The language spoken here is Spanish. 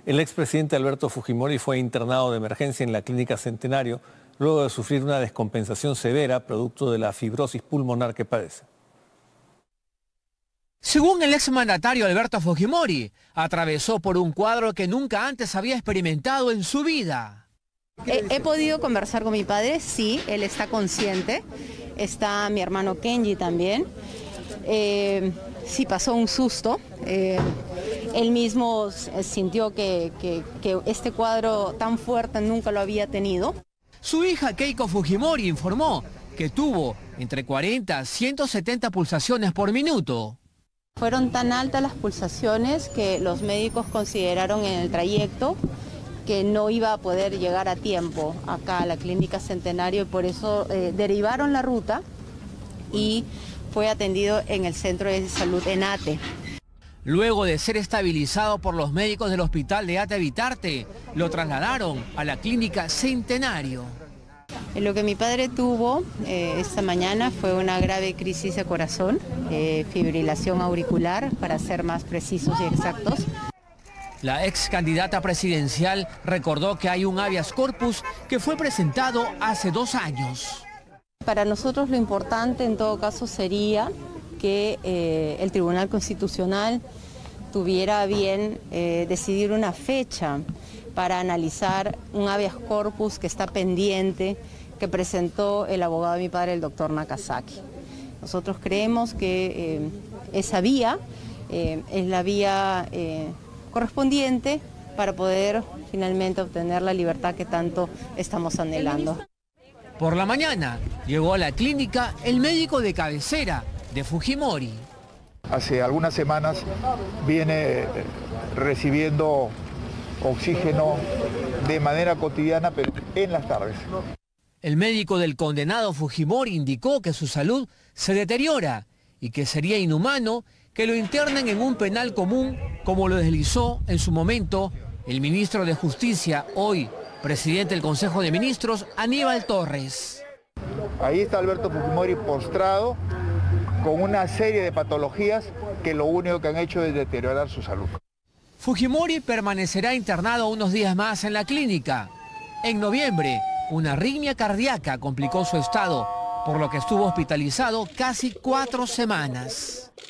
El expresidente Alberto Fujimori fue internado de emergencia en la Clínica Centenario luego de sufrir una descompensación severa producto de la fibrosis pulmonar que padece. Según el exmandatario Alberto Fujimori, atravesó por un cuadro que nunca antes había experimentado en su vida. He podido conversar con mi padre, sí, él está consciente. Está mi hermano Kenji también. Sí pasó un susto. Él mismo sintió que este cuadro tan fuerte nunca lo había tenido. Su hija Keiko Fujimori informó que tuvo entre 40 a 170 pulsaciones por minuto. Fueron tan altas las pulsaciones que los médicos consideraron en el trayecto que no iba a poder llegar a tiempo acá a la Clínica Centenario y por eso derivaron la ruta y fue atendido en el Centro de Salud en Ate. Luego de ser estabilizado por los médicos del hospital de Ate Bitarte, lo trasladaron a la Clínica Centenario. Lo que mi padre tuvo esta mañana fue una grave crisis de corazón, fibrilación auricular, para ser más precisos y exactos. La ex candidata presidencial recordó que hay un habeas corpus que fue presentado hace 2 años. Para nosotros lo importante en todo caso sería que el Tribunal Constitucional tuviera bien decidir una fecha para analizar un habeas corpus que está pendiente, que presentó el abogado de mi padre, el doctor Nakazaki. Nosotros creemos que esa vía es la vía correspondiente para poder finalmente obtener la libertad que tanto estamos anhelando. Por la mañana llegó a la clínica el médico de cabecera de Fujimori. Hace algunas semanas viene recibiendo oxígeno de manera cotidiana, pero en las tardes. El médico del condenado Fujimori indicó que su salud se deteriora y que sería inhumano que lo internen en un penal común, como lo deslizó en su momento el ministro de Justicia, hoy presidente del Consejo de Ministros, Aníbal Torres. Ahí está Alberto Fujimori postrado con una serie de patologías que lo único que han hecho es deteriorar su salud. Fujimori permanecerá internado unos días más en la clínica. En noviembre, una arritmia cardíaca complicó su estado, por lo que estuvo hospitalizado casi 4 semanas.